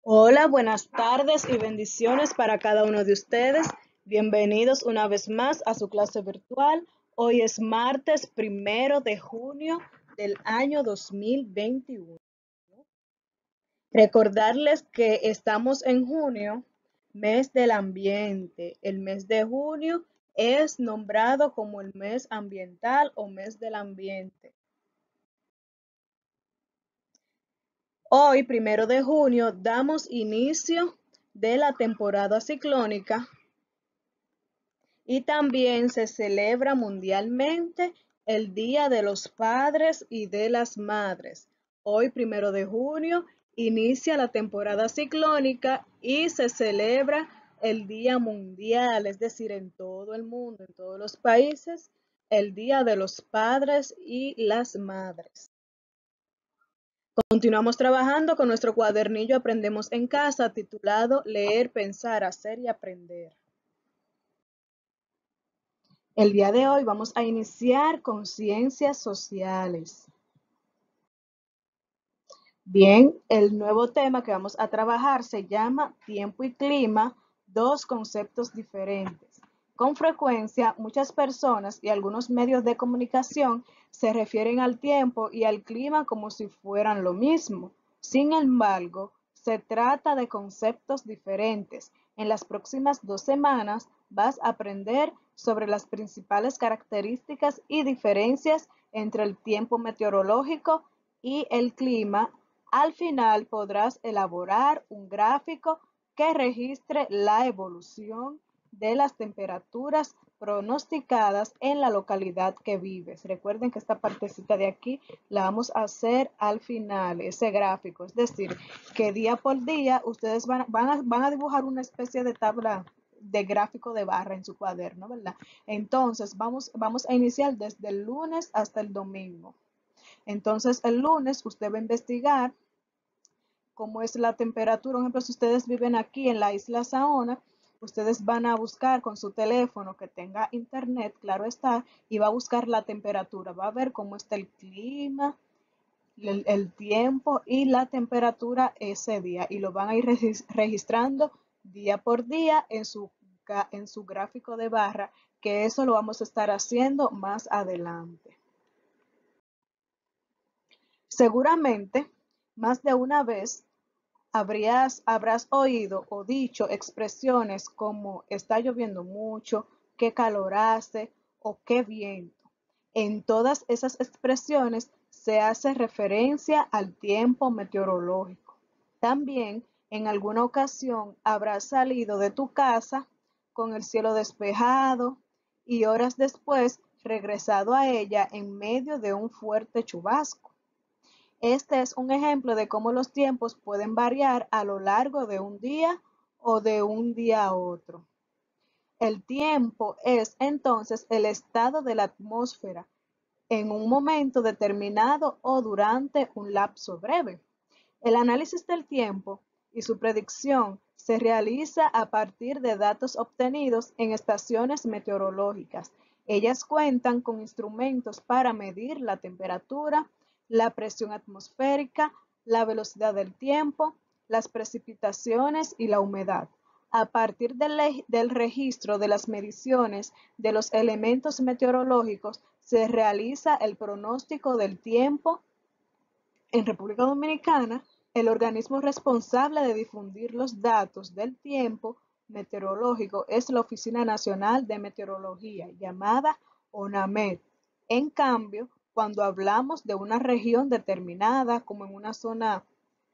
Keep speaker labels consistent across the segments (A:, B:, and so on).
A: Hola, buenas tardes y bendiciones para cada uno de ustedes. Bienvenidos una vez más a su clase virtual. Hoy es martes 1 de junio del año 2021. Recordarles que estamos en junio, mes del ambiente. El mes de junio es nombrado como el mes ambiental o mes del ambiente. Hoy, 1 de junio, damos inicio de la temporada ciclónica y también se celebra mundialmente el Día de los Padres y de las Madres. Hoy, 1 de junio, inicia la temporada ciclónica y se celebra el Día Mundial, es decir, en todo el mundo, en todos los países, el Día de los Padres y las Madres. Continuamos trabajando con nuestro cuadernillo Aprendemos en Casa, titulado Leer, Pensar, Hacer y Aprender. El día de hoy vamos a iniciar con ciencias sociales. Bien, el nuevo tema que vamos a trabajar se llama tiempo y clima, dos conceptos diferentes. Con frecuencia, muchas personas y algunos medios de comunicación se refieren al tiempo y al clima como si fueran lo mismo. Sin embargo, se trata de conceptos diferentes. En las próximas 2 semanas vas a aprender sobre las principales características y diferencias entre el tiempo meteorológico y el clima. Al final podrás elaborar un gráfico que registre la evolución de las temperaturas pronosticadas en la localidad que vives. Recuerden que esta partecita de aquí la vamos a hacer al final, ese gráfico. Es decir, que día por día ustedes van a dibujar una especie de tabla de gráfico de barra en su cuaderno, ¿verdad? Entonces, vamos a iniciar desde el lunes hasta el domingo. Entonces, el lunes usted va a investigar cómo es la temperatura. Por ejemplo, si ustedes viven aquí en la isla Saona, ustedes van a buscar con su teléfono que tenga internet, claro está, y va a buscar la temperatura. Va a ver cómo está el clima, el tiempo y la temperatura ese día. Y lo van a ir registrando día por día en su gráfico de barra, que eso lo vamos a estar haciendo más adelante. Seguramente, más de una vez habrás oído o dicho expresiones como está lloviendo mucho, qué calor hace o qué viento. En todas esas expresiones se hace referencia al tiempo meteorológico. También en alguna ocasión habrás salido de tu casa con el cielo despejado y horas después regresado a ella en medio de un fuerte chubasco. Este es un ejemplo de cómo los tiempos pueden variar a lo largo de un día o de un día a otro. El tiempo es entonces el estado de la atmósfera en un momento determinado o durante un lapso breve. El análisis del tiempo y su predicción se realiza a partir de datos obtenidos en estaciones meteorológicas. Ellas cuentan con instrumentos para medir la temperatura, la presión atmosférica, la velocidad del tiempo, las precipitaciones y la humedad. A partir del registro de las mediciones de los elementos meteorológicos se realiza el pronóstico del tiempo. En República Dominicana, el organismo responsable de difundir los datos del tiempo meteorológico es la Oficina Nacional de Meteorología, llamada ONAMED. En cambio, cuando hablamos de una región determinada, como en una zona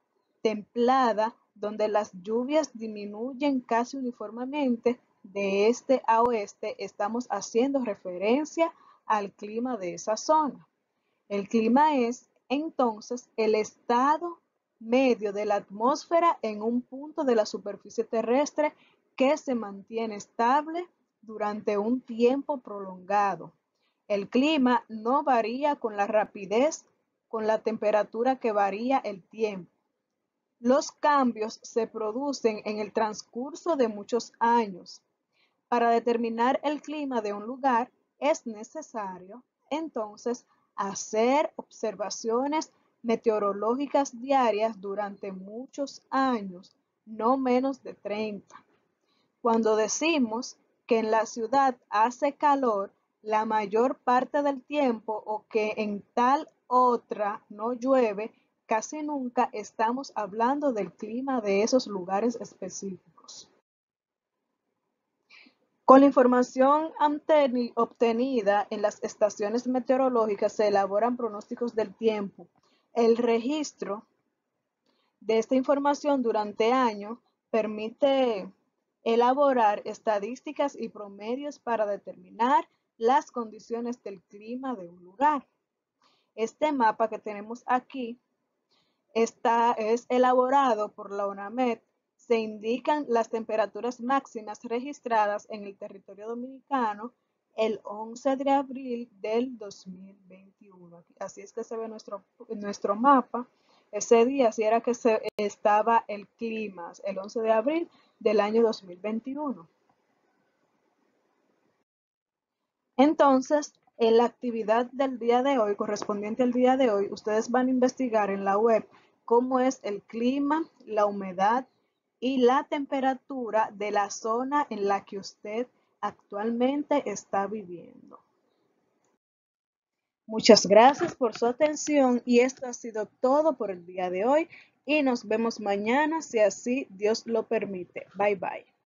A: templada, donde las lluvias disminuyen casi uniformemente de este a oeste, estamos haciendo referencia al clima de esa zona. El clima es, entonces, el estado medio de la atmósfera en un punto de la superficie terrestre que se mantiene estable durante un tiempo prolongado. El clima no varía con la rapidez con la temperatura que varía el tiempo. Los cambios se producen en el transcurso de muchos años. Para determinar el clima de un lugar es necesario, entonces, hacer observaciones meteorológicas diarias durante muchos años, no menos de 30. Cuando decimos que en la ciudad hace calor la mayor parte del tiempo o que en tal otra no llueve, casi nunca estamos hablando del clima de esos lugares específicos. Con la información obtenida en las estaciones meteorológicas se elaboran pronósticos del tiempo. El registro de esta información durante años permite elaborar estadísticas y promedios para determinar las condiciones del clima de un lugar. Este mapa que tenemos aquí es elaborado por la UNAMED. Se indican las temperaturas máximas registradas en el territorio dominicano el 11 de abril del 2021. Así es que se ve nuestro mapa. Ese día así era que estaba el clima, el 11 de abril del año 2021. Entonces, en la actividad del día de hoy, correspondiente al día de hoy, ustedes van a investigar en la web cómo es el clima, la humedad y la temperatura de la zona en la que usted actualmente está viviendo. Muchas gracias por su atención y esto ha sido todo por el día de hoy y nos vemos mañana si así Dios lo permite. Bye bye.